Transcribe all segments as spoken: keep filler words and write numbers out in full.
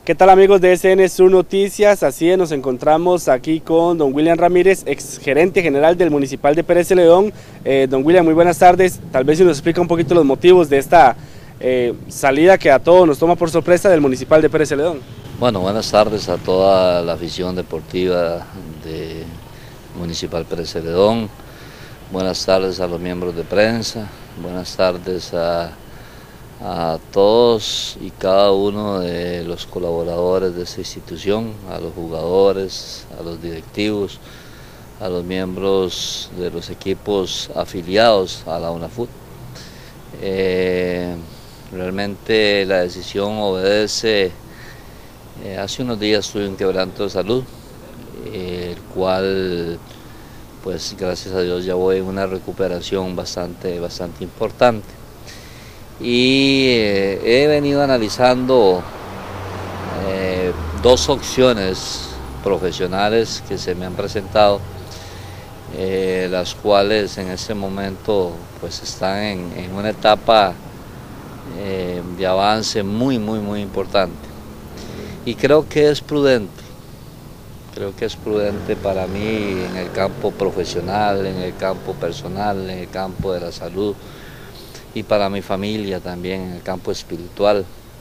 ¿Qué tal, amigos de S N Sur Noticias? Así es, nos encontramos aquí con don William Ramírez, ex gerente general del Municipal de Pérez Celedón. Eh, don William, muy buenas tardes. Tal vez si nos explica un poquito los motivos de esta eh, salida que a todos nos toma por sorpresa del Municipal de Pérez Celedón. Bueno, buenas tardes a toda la afición deportiva de Municipal Pérez Celedón. Buenas tardes a los miembros de prensa. Buenas tardes a a todos y cada uno de los colaboradores de esta institución, a los jugadores, a los directivos, a los miembros de los equipos afiliados a la UNAFUT. Eh, realmente la decisión obedece, eh, hace unos días tuve un quebranto de salud, eh, el cual pues gracias a Dios ya voy en una recuperación bastante, bastante importante. Y eh, he venido analizando eh, dos opciones profesionales que se me han presentado, eh, las cuales en este momento pues están en, en una etapa eh, de avance muy muy muy importante, y creo que es prudente, creo que es prudente para mí en el campo profesional, en el campo personal, en el campo de la salud, y para mi familia también en el campo espiritual,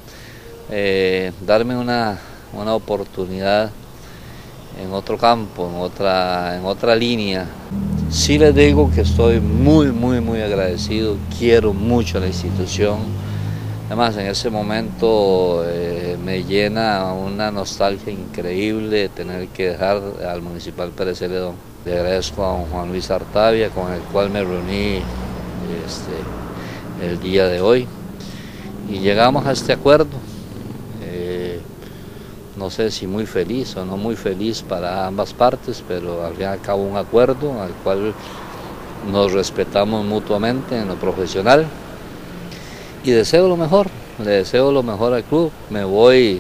eh, darme una, una oportunidad en otro campo, en otra, en otra línea. Sí les digo que estoy muy, muy, muy agradecido, quiero mucho a la institución. Además, en ese momento eh, me llena una nostalgia increíble tener que dejar al Municipal Pérez Celedón. Le agradezco a Juan Luis Artavia, con el cual me reuní este, el día de hoy, y llegamos a este acuerdo, eh, no sé si muy feliz o no muy feliz para ambas partes, pero al fin y al cabo un acuerdo al cual nos respetamos mutuamente en lo profesional, y deseo lo mejor, le deseo lo mejor al club. Me voy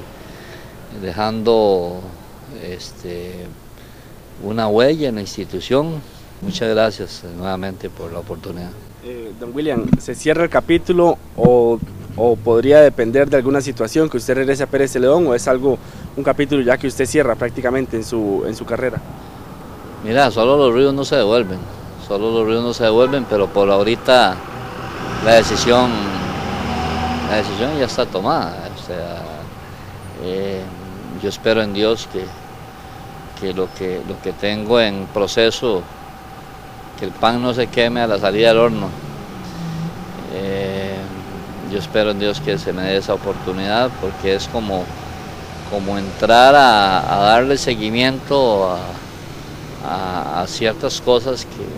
dejando este, una huella en la institución. Muchas gracias nuevamente por la oportunidad. Eh, don William, ¿se cierra el capítulo o, o podría depender de alguna situación que usted regrese a Pérez Celedón, o es algo, un capítulo ya que usted cierra prácticamente en su, en su carrera? Mira, solo los ríos no se devuelven, solo los ríos no se devuelven, pero por ahorita la decisión, la decisión ya está tomada. O sea, eh, yo espero en Dios que, que, lo que lo que tengo en proceso, que el pan no se queme a la salida del horno. Eh, yo espero en Dios que se me dé esa oportunidad, porque es como, como entrar a, a darle seguimiento a, a, a ciertas cosas que,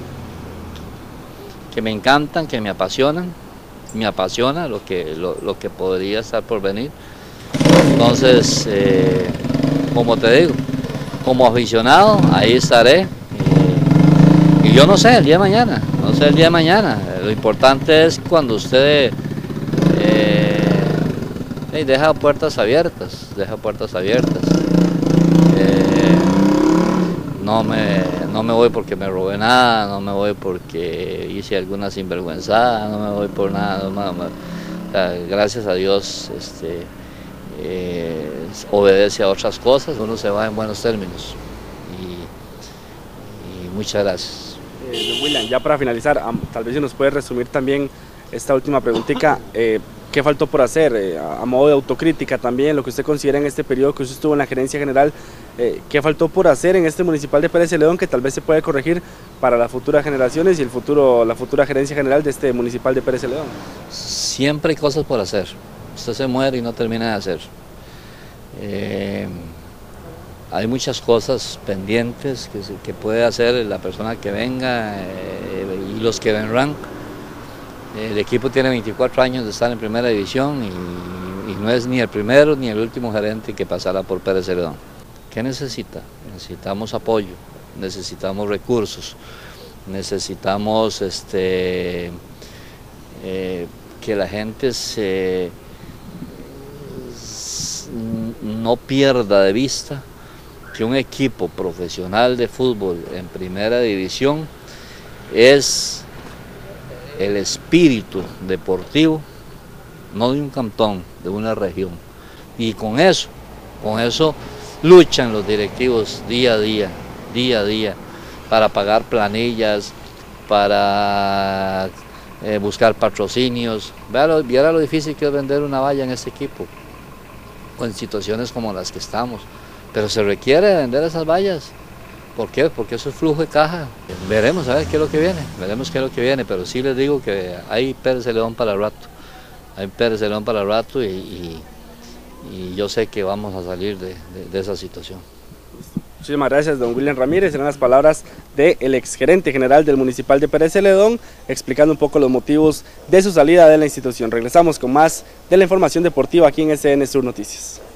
que me encantan, que me apasionan, me apasiona lo que, lo, lo que podría estar por venir. Entonces, eh, como te digo, como aficionado, ahí estaré. Y yo no sé el día de mañana, no sé el día de mañana. Lo importante es cuando usted eh, deja puertas abiertas, deja puertas abiertas. Eh, no, me, no me voy porque me robé nada, no me voy porque hice alguna sinvergüenzada, no me voy por nada. No, no, no. O sea, gracias a Dios este, eh, obedece a otras cosas, uno se va en buenos términos. Y, y muchas gracias. Eh, don William, ya para finalizar, tal vez si nos puede resumir también esta última preguntita, eh, ¿qué faltó por hacer? Eh, a, a modo de autocrítica también, lo que usted considera en este periodo que usted estuvo en la gerencia general, eh, ¿qué faltó por hacer en este Municipal de Pérez Celedón que tal vez se puede corregir para las futuras generaciones y el futuro, la futura gerencia general de este Municipal de Pérez Celedón? Siempre hay cosas por hacer, usted se muere y no termina de hacer. Eh, Hay muchas cosas pendientes que, se, que puede hacer la persona que venga eh, y los que vendrán. El equipo tiene veinticuatro años de estar en primera división y, y no es ni el primero ni el último gerente que pasará por Pérez Celedón. ¿Qué necesita? Necesitamos apoyo, necesitamos recursos, necesitamos este, eh, que la gente se, no pierda de vista que un equipo profesional de fútbol en primera división es el espíritu deportivo, no de un cantón, de una región. Y con eso Con eso luchan los directivos día a día, día a día, para pagar planillas, para eh, buscar patrocinios. Viera, viera lo difícil que es vender una valla en este equipo, con situaciones como las que estamos. Pero se requiere vender esas vallas. ¿Por qué? Porque eso es flujo de caja. Veremos a ver qué es lo que viene, veremos qué es lo que viene, pero sí les digo que hay Pérez Celedón para el rato. Hay Pérez Celedón para el rato y, y, y yo sé que vamos a salir de, de, de esa situación. Muchísimas gracias, don William Ramírez. Serán las palabras del exgerente general del Municipal de Pérez Celedón, explicando un poco los motivos de su salida de la institución. Regresamos con más de la información deportiva aquí en S N Sur Noticias.